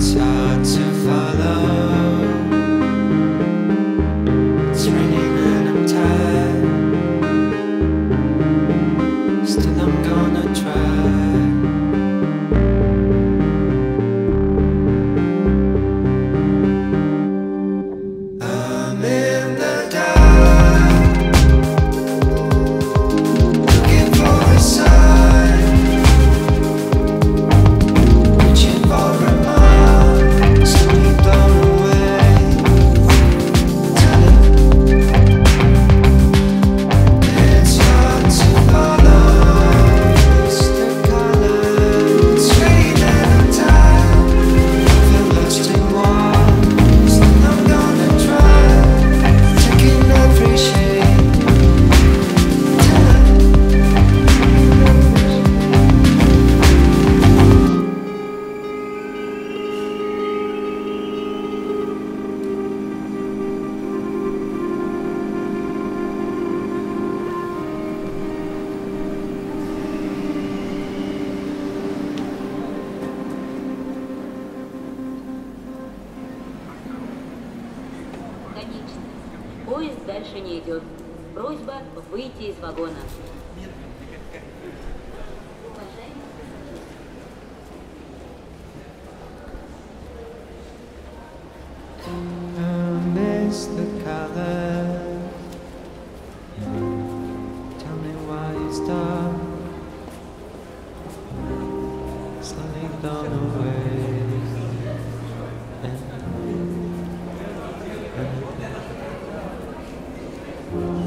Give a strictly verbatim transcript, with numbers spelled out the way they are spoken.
hard to follow. It's raining and I'm tired. Still I'm gonna try. I'm in the dark, looking for a sign, reaching for a mark, slowly blown away. Telling it's hard to follow. It's the color. It's raining and I'm tired. I feel lost in one. Still I'm gonna try, taking every shade. Telling Конечно. Поезд дальше не идет. Просьба выйти из вагона. I miss the color. Tell me why you stop. Slowly gone away. And- and-